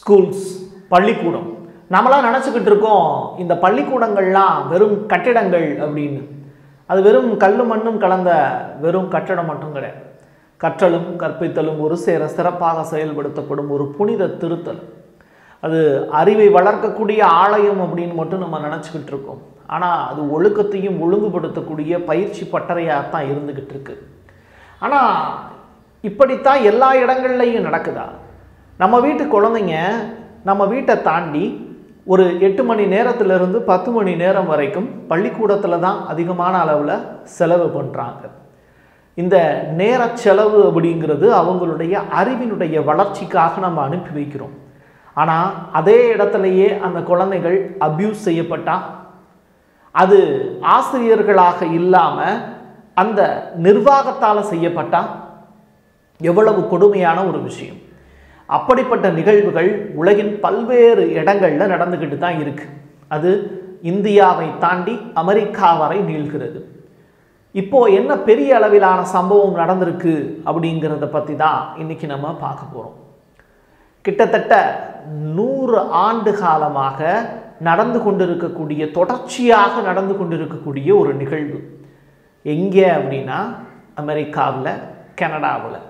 Schools, பள்ளிக்கூடம். நம்மளாம் நினச்சிக்கிட்டு இருக்கோம் இந்த பள்ளிக்கூடங்கள்லாம் வெறும் கட்டிடங்கள் அப்படின்னு. அது வெறும் கல்லு மண்ணும் கலந்த வெறும் கட்டடம் மட்டும் கிடையாது. கற்றலும் கற்பித்தலும் ஒரு சேர சிறப்பாக செயல்படுத்தப்படும் ஒரு புனித திருத்தல். அது அறிவை வளர்க்கக்கூடிய ஆலயம் அப்படின்னு மட்டும் நம்ம நினச்சிக்கிட்டு இருக்கோம். ஆனால் அது ஒழுக்கத்தையும் ஒழுங்குபடுத்தக்கூடிய பயிற்சி பட்டறையாக தான் இருந்துக்கிட்டு இருக்கு. ஆனால் இப்படித்தான் எல்லா இடங்கள்லையும் நடக்குதா? நம்ம வீட்டு குழந்தைங்க நம்ம வீட்டை தாண்டி ஒரு 8 மணி நேரத்திலிருந்து 10 மணி நேரம் வரைக்கும் பள்ளிக்கூடத்தில் தான் அதிகமான அளவில் செலவு பண்ணுறாங்க. இந்த நேர செலவு அப்படிங்கிறது அவங்களுடைய அறிவினுடைய வளர்ச்சிக்காக நம்ம அனுப்பி வைக்கிறோம். ஆனால் அதே இடத்துலையே அந்த குழந்தைகள் அப்யூஸ் செய்யப்பட்டால், அது ஆசிரியர்களாக இல்லாமல் அந்த நிர்வாகத்தால் செய்யப்பட்டால் எவ்வளவு கொடுமையான ஒரு விஷயம். அப்படிப்பட்ட நிகழ்வுகள் உலகின் பல்வேறு இடங்களில் நடந்துக்கிட்டு தான் இருக்குது. அது இந்தியாவை தாண்டி அமெரிக்கா வரை நீள்கிறது. இப்போது என்ன பெரிய அளவிலான சம்பவம் நடந்திருக்கு அப்படிங்கிறத பற்றி தான் இன்றைக்கி நம்ம பார்க்க போகிறோம். கிட்டத்தட்ட 100 ஆண்டு காலமாக நடந்து கொண்டிருக்கக்கூடிய, தொடர்ச்சியாக நடந்து கொண்டிருக்கக்கூடிய ஒரு நிகழ்வு. எங்கே அப்படின்னா அமெரிக்காவில், கனடாவில்.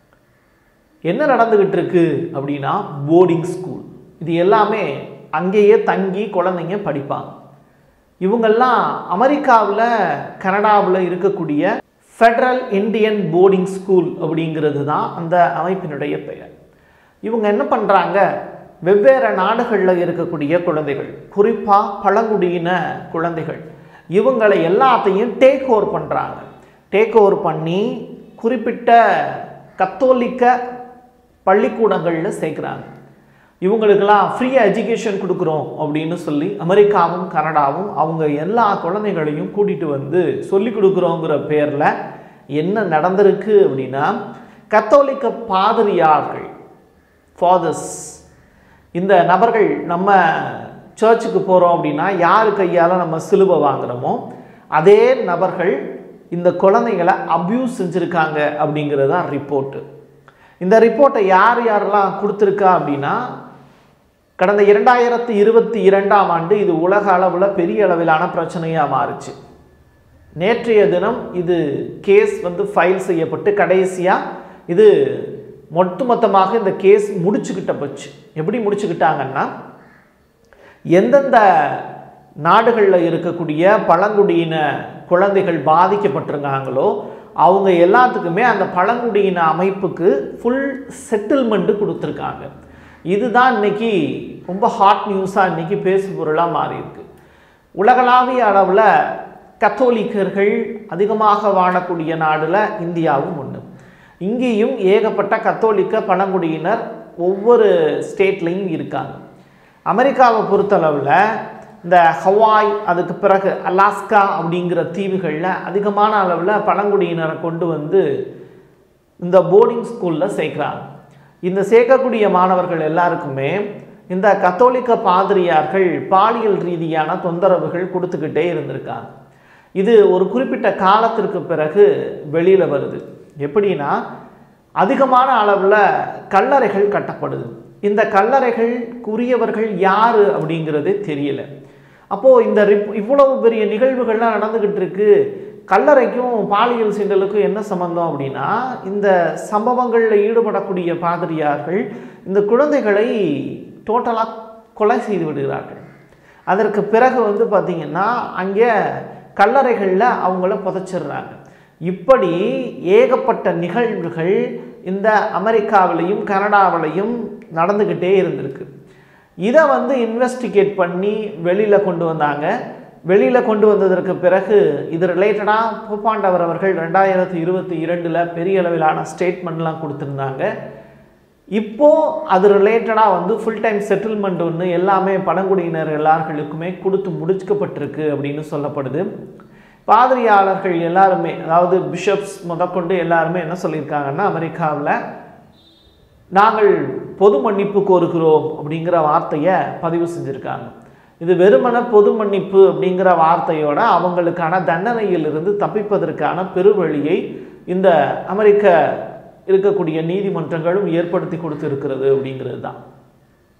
என்ன நடந்துக்கிட்டு இருக்கு அப்படின்னா போர்டிங் ஸ்கூல். இது எல்லாமே அங்கேயே தங்கி குழந்தைங்க படிப்பாங்க. இவங்கெல்லாம் அமெரிக்காவில், கனடாவில் இருக்கக்கூடிய ஃபெடரல் இந்தியன் போர்டிங் ஸ்கூல் அப்படிங்கிறது தான் அந்த அமைப்பினுடைய பெயர். இவங்க என்ன பண்ணுறாங்க, வெவ்வேறு நாடுகளில் இருக்கக்கூடிய குழந்தைகள், குறிப்பாக பழங்குடியின குழந்தைகள், இவங்களை எல்லாத்தையும் டேக் ஓவர் பண்ணுறாங்க. டேக் ஓவர் பண்ணி குறிப்பிட்ட கத்தோலிக்க பள்ளிக்கூடங்களில் சேர்க்குறாங்க. இவங்களுக்கெல்லாம் ஃப்ரீயாக எஜுகேஷன் கொடுக்குறோம் அப்படின்னு சொல்லி அமெரிக்காவும் கனடாவும் அவங்க எல்லா குழந்தைகளையும் கூட்டிகிட்டு வந்து சொல்லி கொடுக்குறோங்கிற பேரில் என்ன நடந்திருக்கு அப்படின்னா, கத்தோலிக்க பாதிரியார்கள், ஃபாதர்ஸ், இந்த நபர்கள் நம்ம சர்ச்சுக்கு போகிறோம் அப்படின்னா யார் கையால் நம்ம சிலுவை வாங்குகிறோமோ அதே நபர்கள் இந்த குழந்தைகளை அப்யூஸ் செஞ்சுருக்காங்க அப்படிங்கிறது தான் ரிப்போர்ட்டு. இந்த ரிப்போர்ட்டை யார் யாரெல்லாம் கொடுத்துருக்கா அப்படின்னா, கடந்த 2022ஆம் ஆண்டு இது உலக அளவில் பெரிய அளவிலான பிரச்சனையாக மாறுச்சு. நேற்றைய தினம் இது கேஸ் ஃபைல் செய்யப்பட்டு கடைசியாக இது மொத்தமாக இந்த கேஸ் முடிச்சுக்கிட்ட போச்சு. எப்படி முடிச்சுக்கிட்டாங்கன்னா, எந்தெந்த நாடுகளில் இருக்கக்கூடிய பழங்குடியின குழந்தைகள் பாதிக்கப்பட்டிருக்காங்களோ அவங்க எல்லாத்துக்குமே அந்த பழங்குடியின அமைப்புக்கு ஃபுல் செட்டில்மெண்ட்டு கொடுத்துருக்காங்க. இதுதான் இன்னைக்கு ரொம்ப ஹாட் நியூஸாக இன்றைக்கி பேசு பொருளாக மாறியிருக்கு. உலகளாவிய அளவில் கத்தோலிக்கர்கள் அதிகமாக வாழக்கூடிய நாடில் இந்தியாவும் ஒன்று. இங்கேயும் ஏகப்பட்ட கத்தோலிக்க பழங்குடியினர் ஒவ்வொரு ஸ்டேட்லேயும் இருக்காங்க. அமெரிக்காவை பொறுத்தளவில் இந்த ஹவாய், அதுக்கு பிறகு அலாஸ்கா அப்படிங்கிற தீவுகளில் அதிகமான அளவில் பழங்குடியினரை கொண்டு வந்து இந்த போர்டிங் ஸ்கூலில் சேர்க்குறாங்க. இந்த சேர்க்கக்கூடிய மாணவர்கள் எல்லாருக்குமே இந்த கத்தோலிக்க பாதிரியார்கள் பாலியல் ரீதியான தொந்தரவுகள் கொடுத்துக்கிட்டே இருந்திருக்காங்க. இது ஒரு குறிப்பிட்ட காலத்திற்கு பிறகு வெளியில் வருது. எப்படின்னா, அதிகமான அளவில் கல்லறைகள் கட்டப்படுது. இந்த கல்லறைகளுக்குரியவர்கள் யார் அப்படிங்கிறதே தெரியல. அப்போது இந்த இவ்வளவு பெரிய நிகழ்வுகள்லாம் நடந்துக்கிட்டு இருக்கு. கல்லறைக்கும் பாலியல் சீண்டலுக்கும் என்ன சம்பந்தம் அப்படின்னா, இந்த சம்பவங்களில் ஈடுபடக்கூடிய பாதிரியார்கள் இந்த குழந்தைகளை டோட்டலாக கொலை செய்து விடுகிறார்கள். அதற்கு பிறகு பார்த்திங்கன்னா அங்கே கல்லறைகளில் அவங்கள புதைச்சிடுறாங்க. இப்படி ஏகப்பட்ட நிகழ்வுகள் இந்த அமெரிக்காவிலையும் கனடாவிலையும் நடந்துக்கிட்டே இருந்திருக்கு. இதை இன்வெஸ்டிகேட் பண்ணி வெளியில் கொண்டு வந்தாங்க. வெளியில் கொண்டு வந்ததற்கு பிறகு இது ரிலேட்டடாக போப்பாண்டவர் அவர்கள் 2022 பெரிய அளவிலான ஸ்டேட்மெண்ட்லாம் கொடுத்துருந்தாங்க. இப்போது அது ரிலேட்டடாக ஃபுல் டைம் செட்டில்மெண்ட் ஒன்று எல்லாமே பழங்குடியினர் எல்லார்களுக்குமே கொடுத்து முடிக்கப்பட்டிருக்கு அப்படின்னு சொல்லப்படுது. பாதிரியாளர்கள் எல்லாருமே, அதாவது பிஷப்ஸ் முதற்கொண்டு எல்லாருமே என்ன சொல்லியிருக்காங்கன்னா, அமெரிக்காவில் நாங்கள் பொது மன்னிப்பு கோருகிறோம் அப்படிங்கிற வார்த்தையை பதிவு செஞ்சுருக்காங்க. இது வெறுமன பொது மன்னிப்பு அப்படிங்கிற வார்த்தையோட அவங்களுக்கான தண்டனையிலிருந்து தப்பிப்பதற்கான பெருவழியை இந்த அமெரிக்க இருக்கக்கூடிய நீதிமன்றங்களும் ஏற்படுத்தி கொடுத்து இருக்கிறது அப்படிங்கிறது தான்.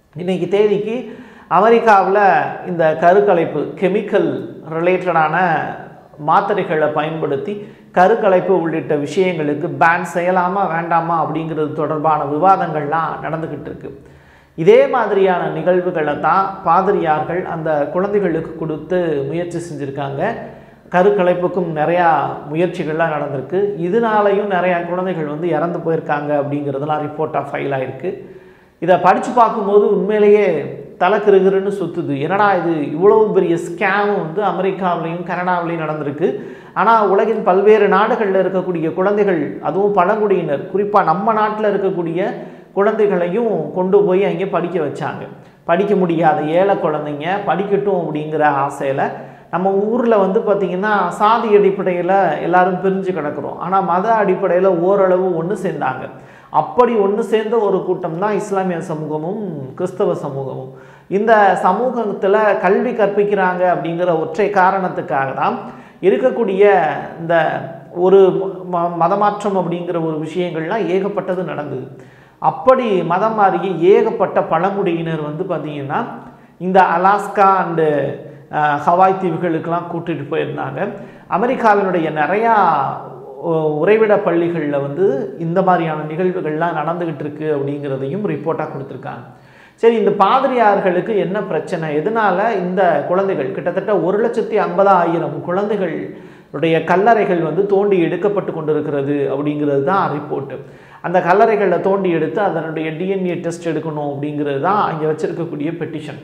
இன்றைக்கி தேதிக்கு அமெரிக்காவில் இந்த கருக்கலைப்பு கெமிக்கல் ரிலேட்டடான மாத்திரைகளை பயன்படுத்தி கருக்கலைப்பு உள்ளிட்ட விஷயங்களுக்கு பேன் செய்யலாமா வேண்டாமா அப்படிங்கிறது தொடர்பான விவாதங்கள்லாம் நடந்துக்கிட்டு இருக்கு. இதே மாதிரியான நிகழ்வுகளை தான் பாதிரியார்கள் அந்த குழந்தைகளுக்கு கொடுத்து முயற்சி செஞ்சுருக்காங்க. கருக்கலைப்புக்கும் நிறையா முயற்சிகள்லாம் நடந்திருக்கு. இதனாலையும் நிறையா குழந்தைகள் வந்து இறந்து போயிருக்காங்க அப்படிங்கிறதுலாம் ரிப்போர்ட்டாக ஃபைல் ஆகிருக்கு. இதை படித்து பார்க்கும்போது உண்மையிலேயே தலைக்கிருகுன்னு சுற்றுது. என்னடா இது இவ்வளவு பெரிய ஸ்கேம் வந்து அமெரிக்காவிலையும் கனடாவிலையும் நடந்திருக்கு. ஆனால் உலகின் பல்வேறு நாடுகளில் இருக்கக்கூடிய குழந்தைகள், அதுவும் பழங்குடியினர், குறிப்பாக நம்ம நாட்டில் இருக்கக்கூடிய குழந்தைகளையும் கொண்டு போய் அங்கே படிக்க வச்சாங்க. படிக்க முடியாத ஏழை குழந்தைங்க படிக்கட்டும் அப்படிங்கிற ஆசையில் நம்ம ஊரில் வந்து பார்த்திங்கன்னா சாதி அடிப்படையில் எல்லாரும் பிரிஞ்சு கிடக்கிறோம். ஆனால் மத அடிப்படையில் ஓரளவு ஒன்று சேர்ந்தாங்க. அப்படி ஒன்று சேர்ந்த ஒரு கூட்டம் தான் இஸ்லாமிய சமூகமும் கிறிஸ்தவ சமூகமும். இந்த சமூகத்தில் கல்வி கற்பிக்கிறாங்க அப்படிங்கிற ஒற்றை காரணத்துக்காக தான் இருக்கக்கூடிய இந்த ஒரு மதமாற்றம் அப்படிங்கிற ஒரு விஷயங்கள்லாம் ஏகப்பட்டது நடந்தது. அப்படி மதம் மாறிய ஏகப்பட்ட பழங்குடியினர் வந்து பார்த்திங்கன்னா இந்த அலாஸ்கா அண்டு ஹவாய் தீவுகளுக்கெல்லாம் கூட்டிகிட்டு போயிருந்தாங்க. அமெரிக்காவினுடைய நிறையா உறைவிட பள்ளிகளில் வந்து இந்த மாதிரியான நிகழ்வுகள்லாம் நடந்துக்கிட்டு இருக்கு அப்படிங்கிறதையும் ரிப்போர்ட்டாக கொடுத்துருக்காங்க. சரி, இந்த பாதிரியார்களுக்கு என்ன பிரச்சனை? எதனால் இந்த குழந்தைகள் கிட்டத்தட்ட 1,50,000 குழந்தைகளுடைய கல்லறைகள் வந்து தோண்டி எடுக்கப்பட்டு கொண்டிருக்கிறது அப்படிங்கிறது தான் ரிப்போர்ட்டு. அந்த கல்லறைகளில் தோண்டி எடுத்து அதனுடைய டிஎன்ஏ டெஸ்ட் எடுக்கணும் அப்படிங்கிறது தான் அங்கே வச்சுருக்கக்கூடிய பெட்டிஷன்.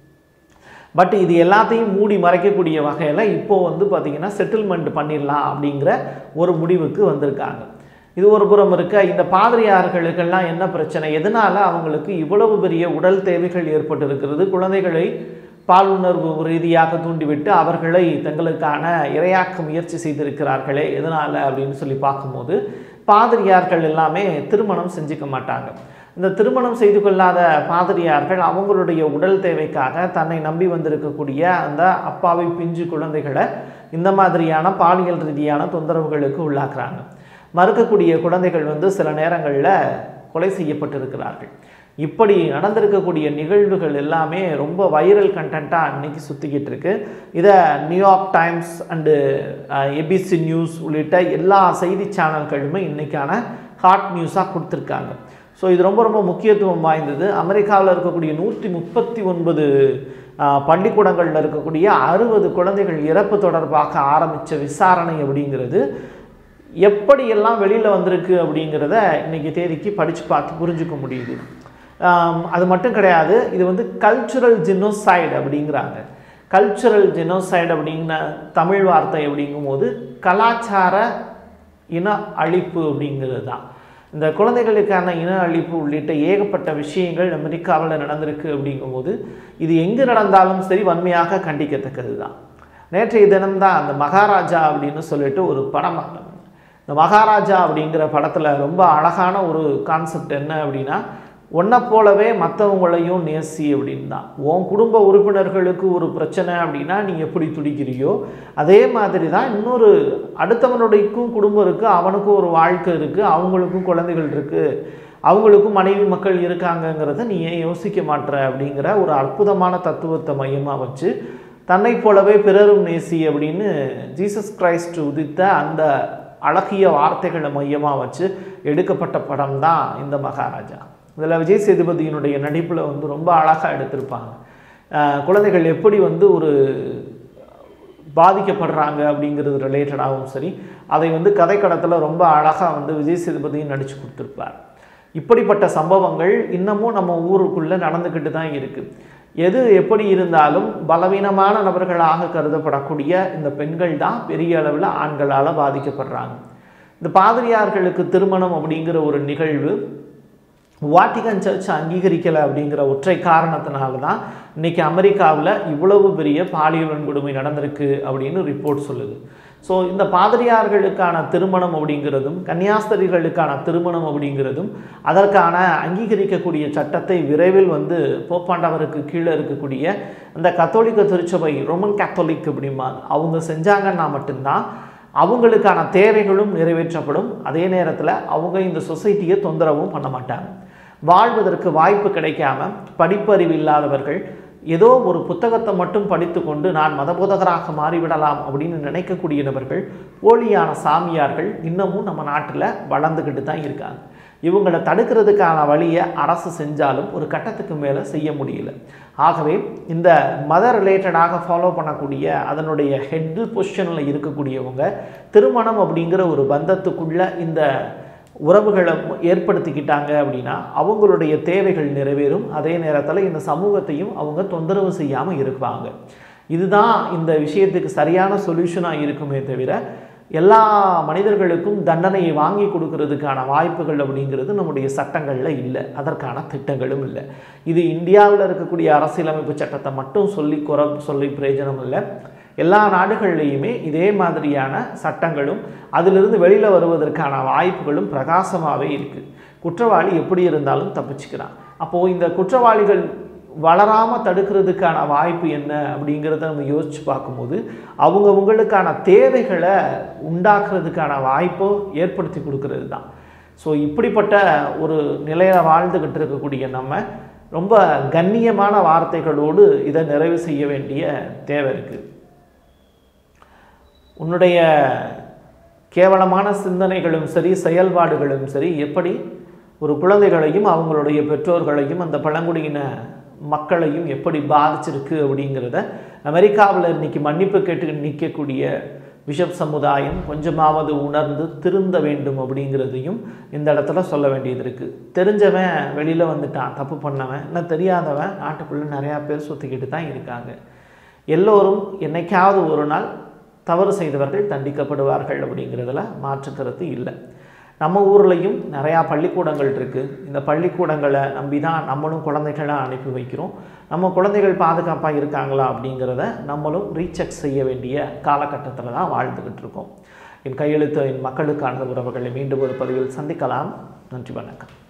பட் இது எல்லாத்தையும் மூடி மறைக்கக்கூடிய வகையில் இப்போது வந்து பார்த்திங்கன்னா செட்டில்மெண்ட் பண்ணிடலாம் அப்படிங்கிற ஒரு முடிவுக்கு வந்திருக்காங்க. இது ஒரு புறம் இருக்க, இந்த பாதிரியார்களுக்கெல்லாம் என்ன பிரச்சனை? எதனால் அவங்களுக்கு இவ்வளவு பெரிய உடல் தேவைகள் ஏற்பட்டு இருக்கிறது? குழந்தைகளை பாலுணர்வு ரீதியாக தூண்டிவிட்டு அவர்களை தங்களுக்கான இரையாக்க முயற்சி செய்திருக்கிறார்களே, எதனால் அப்படின்னு சொல்லி பார்க்கும்போது பாதிரியார்கள் எல்லாமே திருமணம் செஞ்சுக்க மாட்டாங்க. இந்த திருமணம் செய்து கொள்ளாத பாதிரியார்கள் அவங்களுடைய உடல் தேவைக்காக தன்னை நம்பி வந்திருக்கக்கூடிய அந்த அப்பாவி பிஞ்சு குழந்தைகளை இந்த மாதிரியான பாலியல் ரீதியான தொந்தரவுகளுக்கு உள்ளாக்குறாங்க. மறுக்கக்கூடிய குழந்தைகள் வந்து சில நேரங்களில் கொலை செய்யப்பட்டிருக்கிறார்கள். இப்படி நடந்திருக்கக்கூடிய நிகழ்வுகள் எல்லாமே ரொம்ப வைரல் கண்டென்ட்டாக இன்றைக்கி சுற்றிக்கிட்டு இருக்கு. இதை New York Times and ABC News உள்ளிட்ட எல்லா செய்தி சேனல்களுமே இன்றைக்கான ஹாட் நியூஸாக கொடுத்துருக்காங்க. ஸோ இது ரொம்ப ரொம்ப முக்கியத்துவம் வாய்ந்தது. அமெரிக்காவில் இருக்கக்கூடிய 139 பள்ளிக்கூடங்களில் இருக்கக்கூடிய 60 குழந்தைகள் இறப்பு தொடர்பாக ஆரம்பித்த விசாரணை அப்படிங்கிறது எப்படியெல்லாம் வெளியில் வந்திருக்கு அப்படிங்கிறத இன்றைக்கி தேதிக்கு படித்து பார்த்து புரிஞ்சுக்க முடியுது. அது மட்டும் கிடையாது, இது வந்து கல்ச்சுரல் ஜெனோசைடு அப்படிங்கிறாங்க. கல்ச்சுரல் ஜெனோசைடு அப்படிங்கிற தமிழ் வார்த்தை அப்படிங்கும்போது கலாச்சார இன அழிப்பு அப்படிங்கிறது தான். இந்த குழந்தைகளுக்கான இன அழிப்பு உள்ளிட்ட ஏகப்பட்ட விஷயங்கள் அமெரிக்காவில் நடந்திருக்கு அப்படிங்கும்போது இது எங்கே நடந்தாலும் சரி வன்மையாக கண்டிக்கத்தக்கது தான். நேற்றைய தினம்தான் அந்த மகாராஜா அப்படின்னு சொல்லிட்டு ஒரு படம். இந்த மகாராஜா அப்படிங்கிற படத்தில் ரொம்ப அழகான ஒரு கான்செப்ட் என்ன அப்படின்னா, ஒன்றை போலவே மற்றவங்களையும் நேசி அப்படின்னு தான். உன் குடும்ப உறுப்பினர்களுக்கு ஒரு பிரச்சனை அப்படின்னா நீ எப்படி துடிக்கிறியோ அதே மாதிரி தான் இன்னொரு அடுத்தவனுடையக்கும் குடும்பம் இருக்குது, அவனுக்கும் ஒரு வாழ்க்கை இருக்குது, அவங்களுக்கும் குழந்தைகள் இருக்குது, அவங்களுக்கும் மனைவி மக்கள் இருக்காங்கங்கிறத நீ ஏன் யோசிக்க மாட்டேற அப்படிங்கிற ஒரு அற்புதமான தத்துவத்தை மையமாக வச்சு தன்னை போலவே பிறரும் நேசி அப்படின்னு ஜீசஸ் கிரைஸ்ட் உதித்த அந்த அழகிய வார்த்தைகளை மையமாக வச்சு எடுக்கப்பட்ட படம் தான் இந்த மகாராஜா. இதில் விஜய் சேதுபதியினுடைய நடிப்பில் வந்து ரொம்ப அழகாக எடுத்திருப்பாங்க. குழந்தைகள் எப்படி வந்து ஒரு பாதிக்கப்படுறாங்க அப்படிங்கிறது ரிலேட்டடாகவும் சரி, அதை வந்து கதைக்களத்தில் ரொம்ப அழகாக வந்து விஜய் சேதுபதியும் நடித்து கொடுத்துருப்பார். இப்படிப்பட்ட சம்பவங்கள் இன்னமும் நம்ம ஊருக்குள்ளே நடந்துக்கிட்டு தான் இருக்குது. எது எப்படி இருந்தாலும் பலவீனமான நபர்களாக கருதப்படக்கூடிய இந்த பெண்கள் தான் பெரிய அளவில் ஆண்களால் பாதிக்கப்படுறாங்க. இந்த பாதிரியார்களுக்கு திருமணம் அப்படிங்கிற ஒரு நிகழ்வு வாட்டிகன் சர்ச் அங்கீகரிக்கலை அப்படிங்கிற ஒற்றை காரணத்தினால தான் இன்றைக்கி அமெரிக்காவில் இவ்வளவு பெரிய பாலியல் வன்கொடுமை நடந்திருக்கு அப்படின்னு ரிப்போர்ட் சொல்லுது. ஸோ இந்த பாதிரியார்களுக்கான திருமணம் அப்படிங்கிறதும் கன்னியாஸ்திரிகளுக்கான திருமணம் அப்படிங்கிறதும் அதற்கான அங்கீகரிக்கக்கூடிய சட்டத்தை விரைவில் வந்து போப்பாண்டவருக்கு கீழே இருக்கக்கூடிய அந்த கத்தோலிக்க திருச்சபை ரோமன் கேத்தோலிக் அப்படிமா அவங்க செஞ்சாங்கன்னா மட்டும்தான் அவங்களுக்கான தேவைகளும் நிறைவேற்றப்படும். அதே நேரத்தில் அவங்க இந்த சொசைட்டியை தொந்தரவும் பண்ண மாட்டாங்க. வாழ்வதற்கு வாய்ப்பு கிடைக்காம படிப்பறிவு இல்லாதவர்கள் ஏதோ ஒரு புத்தகத்தை மட்டும் படித்து கொண்டு நான் மதபோதகராக மாறிவிடலாம் அப்படின்னு நினைக்கக்கூடிய நபர்கள், போலியான சாமியார்கள் இன்னமும் நம்ம நாட்டில் வளர்ந்துக்கிட்டு தான் இருக்காங்க. இவங்களை தடுக்கிறதுக்கான வழியை அரசு செஞ்சாலும் ஒரு கட்டத்துக்கு மேலே செய்ய முடியல. ஆகவே இந்த மத ரிலேட்டடாக ஃபாலோ பண்ணக்கூடிய அதனுடைய ஹெட் பொசிஷனில் இருக்கக்கூடியவங்க திருமணம் அப்படிங்கிற ஒரு பந்தத்துக்குள்ளே இந்த உறவுகளை ஏற்படுத்திக்கிட்டாங்க அப்படின்னா அவங்களுடைய தேவைகள் நிறைவேறும். அதே நேரத்தில் இந்த சமூகத்தையும் அவங்க தொந்தரவு செய்யாமல் இருப்பாங்க. இதுதான் இந்த விஷயத்துக்கு சரியான சொல்யூஷனாக இருக்குமே தவிர எல்லா மனிதர்களுக்கும் தண்டனையை வாங்கி கொடுக்கறதுக்கான வாய்ப்புகள் அப்படிங்கிறது நம்முடைய சட்டங்களில் இல்லை, அதற்கான திட்டங்களும் இல்லை. இது இந்தியாவில் இருக்கக்கூடிய அரசியலமைப்பு சட்டத்தை மட்டும் சொல்லி பிரயோஜனம் இல்லை. எல்லா நாடுகள்லேயுமே இதே மாதிரியான சட்டங்களும் அதிலிருந்து வெளியில் வருவதற்கான வாய்ப்புகளும் பிரகாசமாகவே இருக்குது. குற்றவாளி எப்படி இருந்தாலும் தப்பிச்சுக்கிறான். அப்போது இந்த குற்றவாளிகள் வளராமல் தடுக்கிறதுக்கான வாய்ப்பு என்ன அப்படிங்கிறத நம்ம யோசித்து பார்க்கும்போது அவங்களுக்கான தேவைகளை உண்டாக்குறதுக்கான வாய்ப்போ ஏற்படுத்தி கொடுக்கறது தான். ஸோ இப்படிப்பட்ட ஒரு நிலையில் வாழ்ந்துக்கிட்டு இருக்கக்கூடிய நம்ம ரொம்ப கண்ணியமான வார்த்தைகளோடு இதை நிறைவு செய்ய வேண்டிய தேவை இருக்குது. உன்னுடைய கேவலமான சிந்தனைகளும் சரி செயல்பாடுகளும் சரி எப்படி ஒரு குழந்தைகளையும் அவங்களுடைய பெற்றோர்களையும் அந்த பழங்குடியின மக்களையும் எப்படி பாதிச்சிருக்கு அப்படிங்கிறத அமெரிக்காவில் இன்றைக்கி மன்னிப்பு கேட்டு நிற்கக்கூடிய பிஷப் சமுதாயம் கொஞ்சமாவது உணர்ந்து திருந்த வேண்டும் அப்படிங்கிறதையும் இந்த இடத்துல சொல்ல வேண்டியது இருக்குது. தெரிஞ்சவன் வெளியில் வந்துட்டான், தப்பு பண்ணவன், இல்லை தெரியாதவன் நாட்டுக்குள்ளே நிறையா பேர் சுற்றிக்கிட்டு தான் இருக்காங்க. எல்லோரும் என்னைக்காவது ஒரு நாள் தவறு செய்தவர்கள் தண்டிக்கப்படுவார்கள் அப்படிங்கிறதுல மாற்று கருத்து இல்லை. நம்ம ஊர்லேயும் நிறையா பள்ளிக்கூடங்கள் இருக்குது. இந்த பள்ளிக்கூடங்களை நம்பி தான் நம்மளும் குழந்தைகளை அனுப்பி வைக்கிறோம். நம்ம குழந்தைகள் பாதுகாப்பாக இருக்காங்களா அப்படிங்கிறத நம்மளும் ரீசெக் செய்ய வேண்டிய காலகட்டத்தில் தான் வாழ்ந்துக்கிட்டு இருக்கோம். என் கையெழுத்து என் மக்களுக்கான உறவுகளை மீண்டும் ஒரு பதிவில் சந்திக்கலாம். நன்றி, வணக்கம்.